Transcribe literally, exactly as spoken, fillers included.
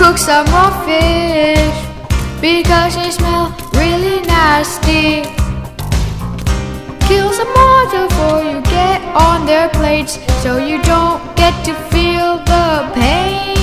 cook some raw fish because they smell really nasty. Kill some more before you get on their plates so you don't get to feel the pain.